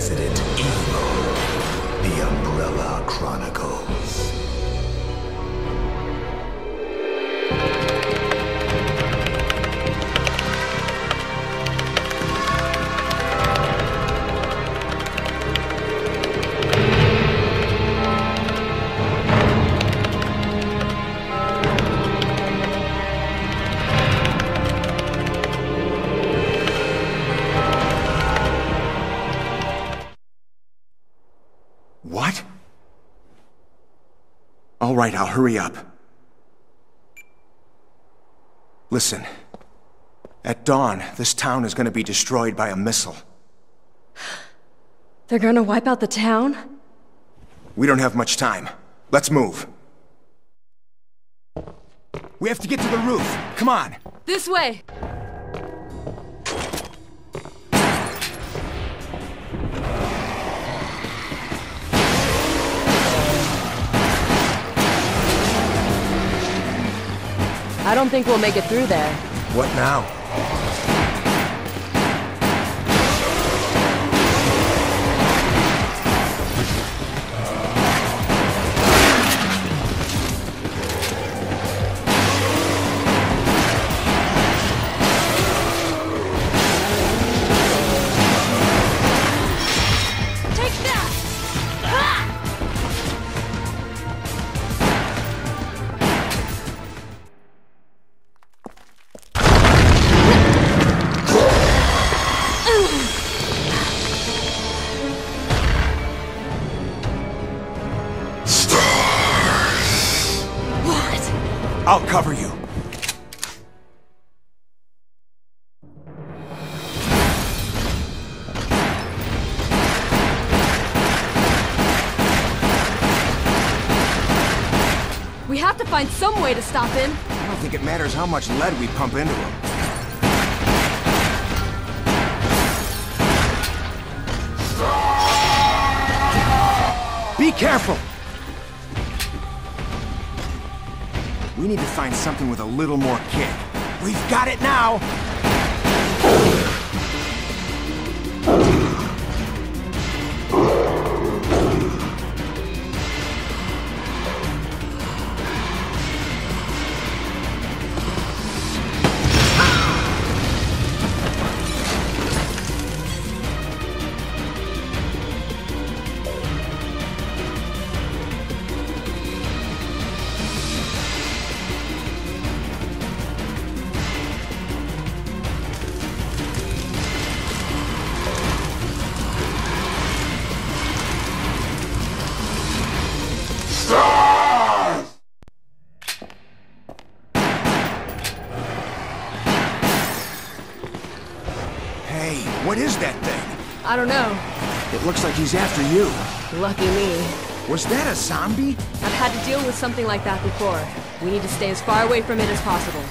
Resident Evil, The Umbrella Chronicles. What? All right, I'll hurry up. Listen. At dawn, this town is gonna be destroyed by a missile. They're gonna wipe out the town? We don't have much time. Let's move. We have to get to the roof. Come on. This way! I don't think we'll make it through there. What now? Take that! Ah! I'll cover you. We have to find some way to stop him. I don't think it matters how much lead we pump into him. Be careful! We need to find something with a little more kick. We've got it now! Hey, what is that thing? I don't know. It looks like he's after you. Lucky me. Was that a zombie? I've had to deal with something like that before. We need to stay as far away from it as possible.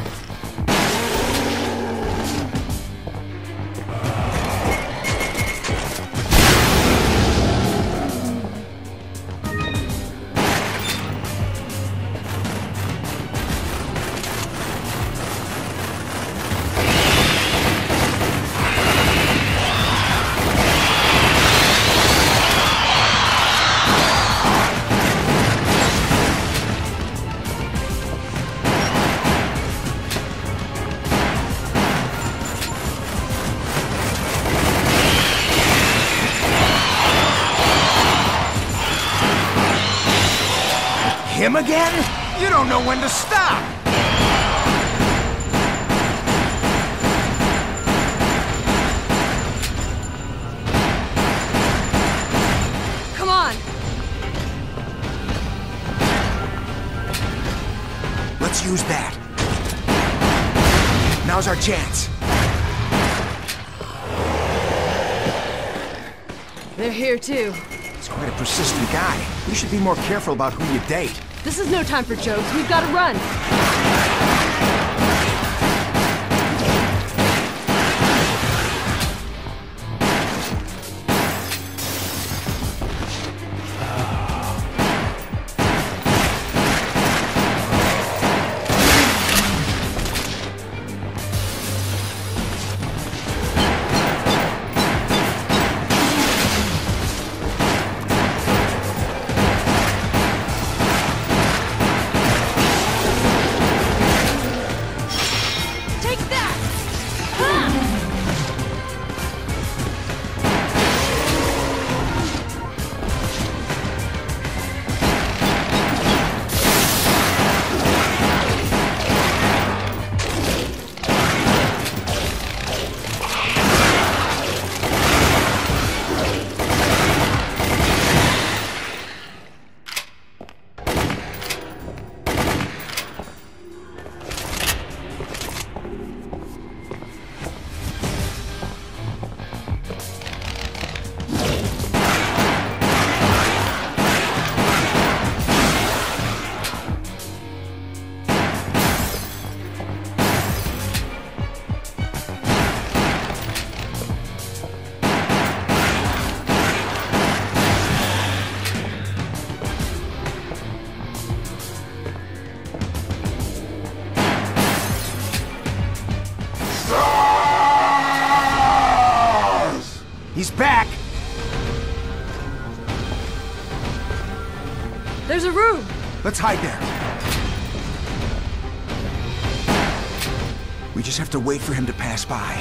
Him again? You don't know when to stop! Come on! Let's use that. Now's our chance. They're here too. He's quite a persistent guy. You should be more careful about who you date. This is no time for jokes. We've got to run. There's a room! Let's hide there. We just have to wait for him to pass by.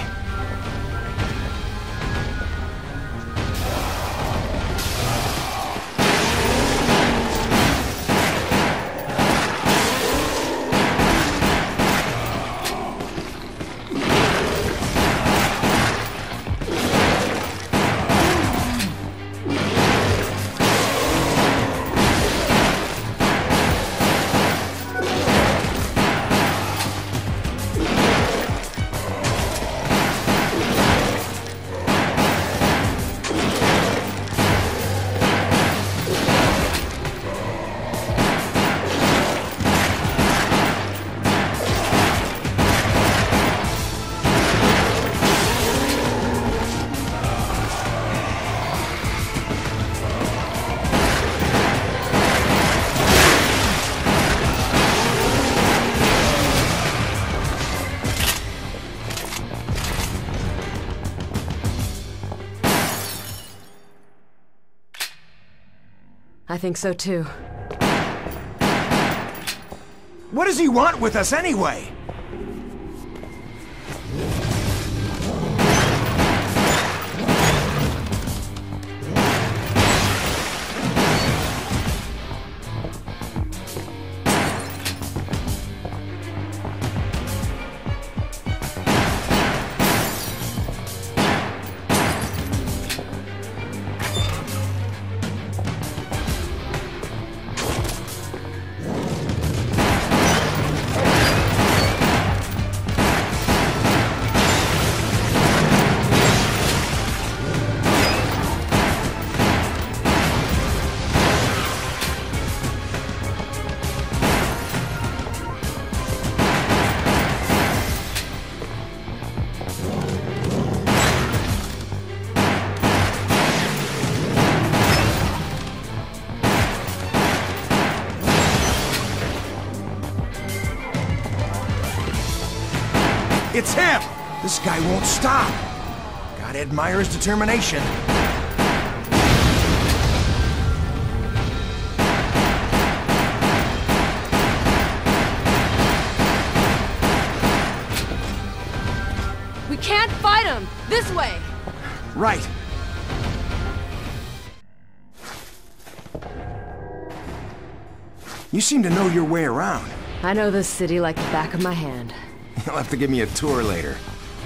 I think so too. What does he want with us anyway? It's him! This guy won't stop. Gotta admire his determination. We can't fight him! This way! Right. You seem to know your way around. I know this city like the back of my hand. You'll have to give me a tour later.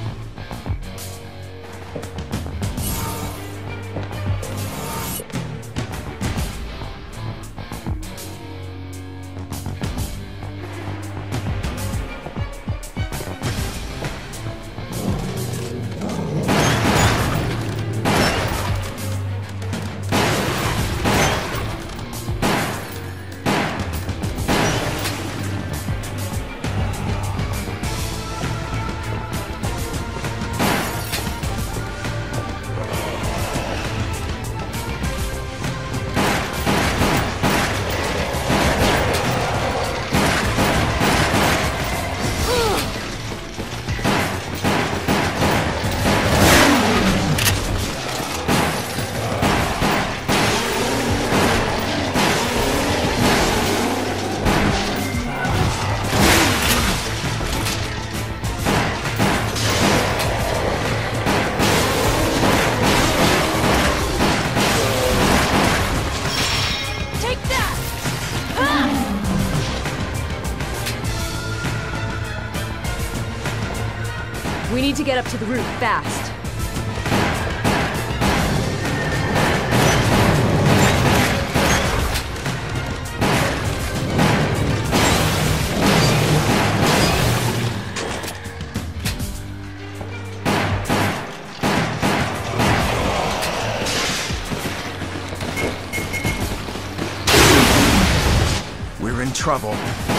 We need to get up to the roof fast. We're in trouble.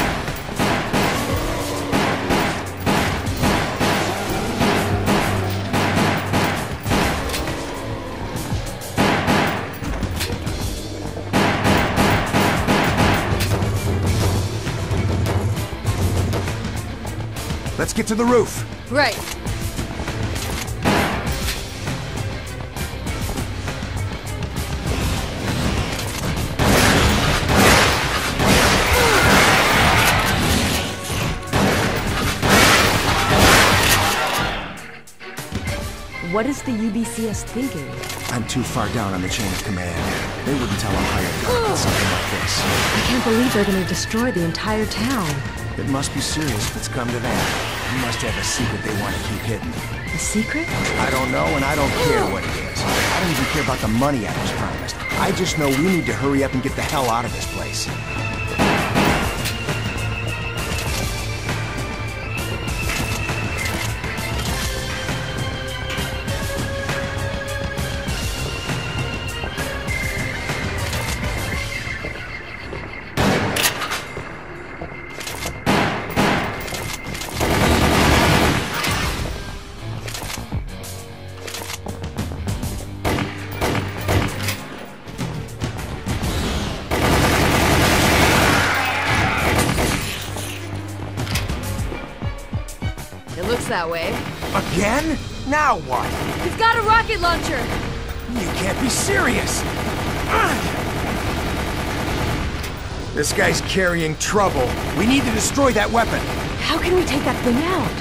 Let's get to the roof. Right. What is the UBCS thinking? I'm too far down on the chain of command. They wouldn't tell a hired gun about something like this. I can't believe they're gonna destroy the entire town. It must be serious if it's come to that. You must have a secret they want to keep hidden. A secret? I don't know, and I don't care what it is. I don't even care about the money I was promised. I just know we need to hurry up and get the hell out of this place. That way. Again? Now what? He's got a rocket launcher! You can't be serious! This guy's carrying trouble. We need to destroy that weapon. How can we take that thing out?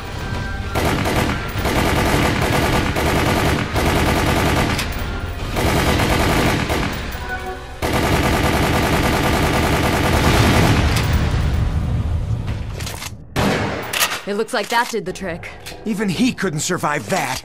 It looks like that did the trick. Even he couldn't survive that.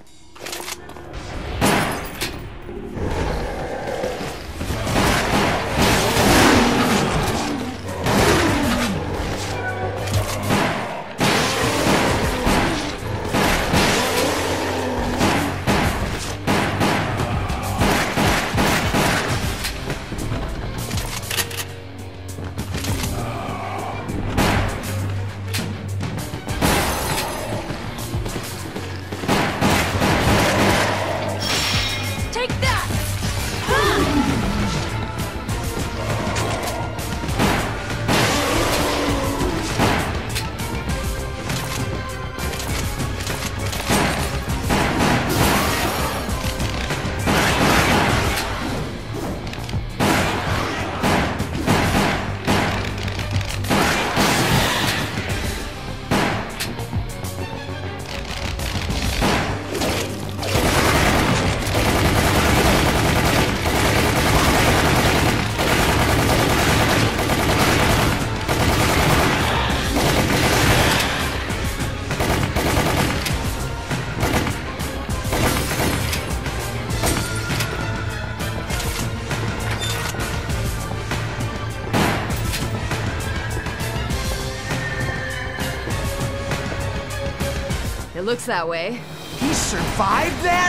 It looks that way. He survived that?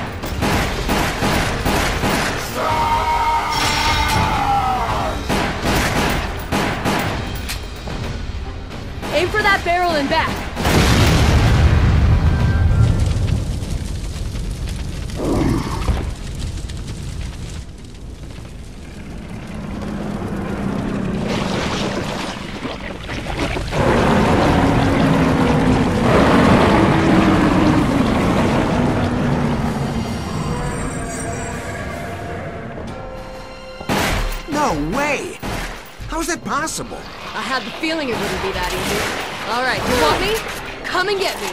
Aim for that barrel and back. No way! How is that possible? I had the feeling it wouldn't be that easy. All right, you want me? Come and get me.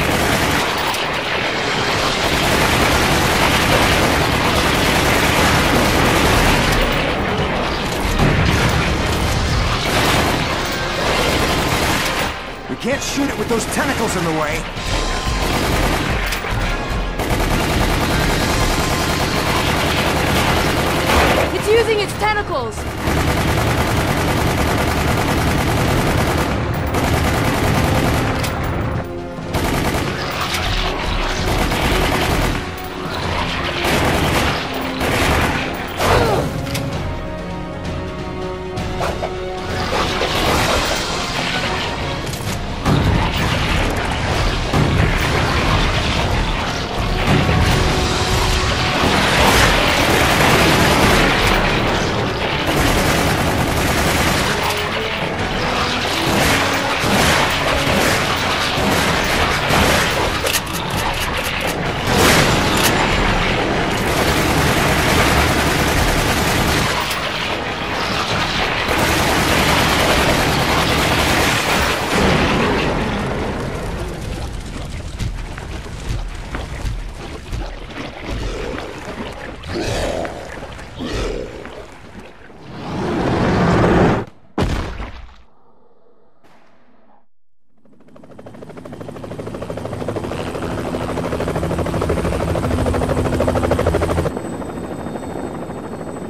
We can't shoot it with those tentacles in the way. It's using its tentacles!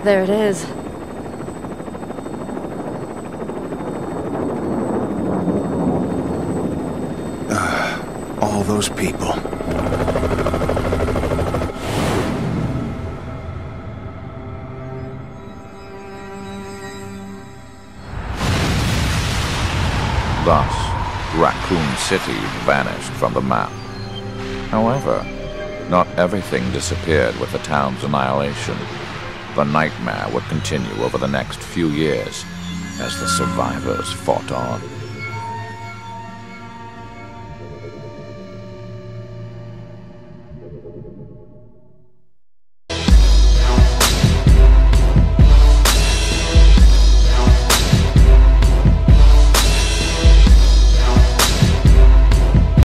There it is. All those people. Thus, Raccoon City vanished from the map. However, not everything disappeared with the town's annihilation. The nightmare would continue over the next few years as the survivors fought on.